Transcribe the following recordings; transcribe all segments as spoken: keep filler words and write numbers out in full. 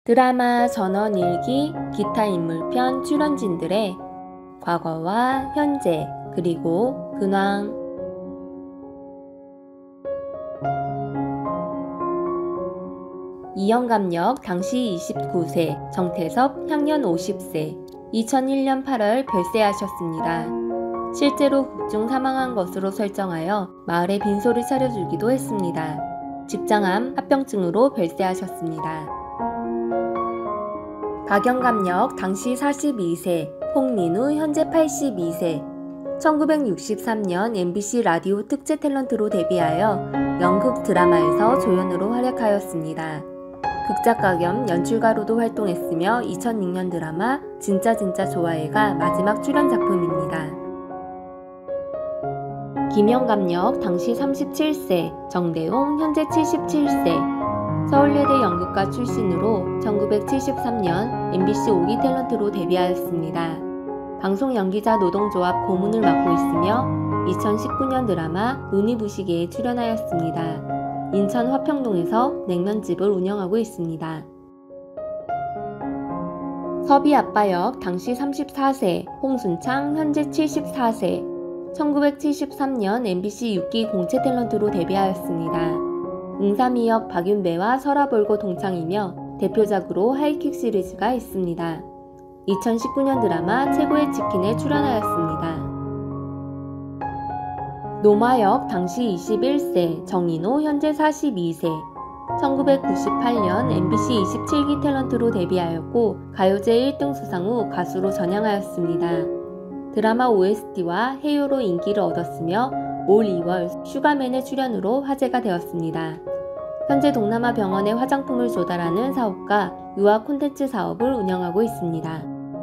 드라마 전원일기 기타 인물편 출연진들의 과거와 현재 그리고 근황. 이영감역 당시 이십구 세, 정태섭 향년 오십 세, 이천일 년 팔월 별세하셨습니다. 실제로 국중 사망한 것으로 설정하여 마을에 빈소를 차려주기도 했습니다. 직장암 합병증으로 별세하셨습니다. 박영감역 당시 사십이 세, 홍민우 현재 팔십이 세, 천구백육십삼 년 엠비씨 라디오 특제 탤런트로 데뷔하여 연극 드라마에서 조연으로 활약하였습니다. 극작가 겸 연출가로도 활동했으며 이천육 년 드라마 진짜 진짜 좋아해가 마지막 출연 작품입니다. 김영감역 당시 삼십칠 세, 정대용 현재 칠십칠 세, 서울예대 연극과 출신으로 천구백칠십삼 년 엠비씨 오 기 탤런트로 데뷔하였습니다. 방송 연기자 노동조합 고문을 맡고 있으며 이천십구 년 드라마 눈이 부시게에 출연하였습니다. 인천 화평동에서 냉면집을 운영하고 있습니다. 섭이아빠역 당시 삼십사 세, 홍순창 현재 칠십사 세, 천구백칠십삼 년 엠비씨 육 기 공채 탤런트로 데뷔하였습니다. 웅삼이역 박윤배와 설아벌고 동창이며 대표작으로 하이킥 시리즈가 있습니다. 이천십구 년 드라마 최고의 치킨에 출연하였습니다. 노마역 당시 이십일 세, 정인호 현재 사십이 세, 천구백구십팔 년 엠비씨 이십칠 기 탤런트로 데뷔하였고 가요제 일 등 수상 후 가수로 전향하였습니다. 드라마 오에스티와 해요로 인기를 얻었으며 올 이월 슈가맨의 출연으로 화제가 되었습니다. 현재 동남아 병원에 화장품을 조달하는 사업과 유아 콘텐츠 사업을 운영하고 있습니다.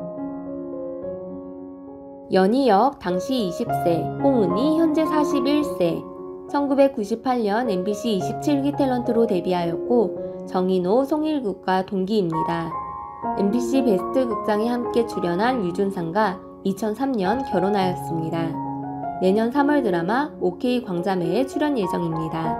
연희역 당시 이십 세, 홍은희 현재 사십일 세, 천구백구십팔 년 엠비씨 이십칠 기 탤런트로 데뷔하였고 정인호, 송일국과 동기입니다. 엠비씨 베스트 극장에 함께 출연한 유준상과 이천삼 년 결혼하였습니다. 내년 삼월 드라마 오케이 광자매에 출연 예정입니다.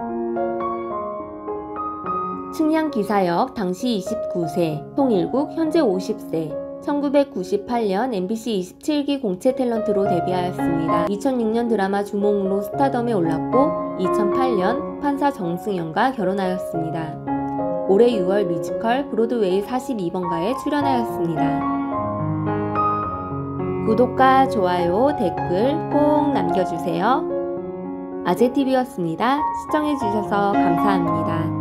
층양기사역 당시 이십구 세, 송일국 현재 오십 세, 천구백구십팔 년 엠비씨 이십칠 기 공채 탤런트로 데뷔하였습니다. 이천육 년 드라마 주몽으로 스타덤에 올랐고 이천팔 년 판사 정승연과 결혼하였습니다. 올해 유월 뮤지컬 브로드웨이 사십이 번가에 출연하였습니다. 구독과 좋아요, 댓글 꼭 남겨주세요. 아재티비였습니다. 시청해주셔서 감사합니다.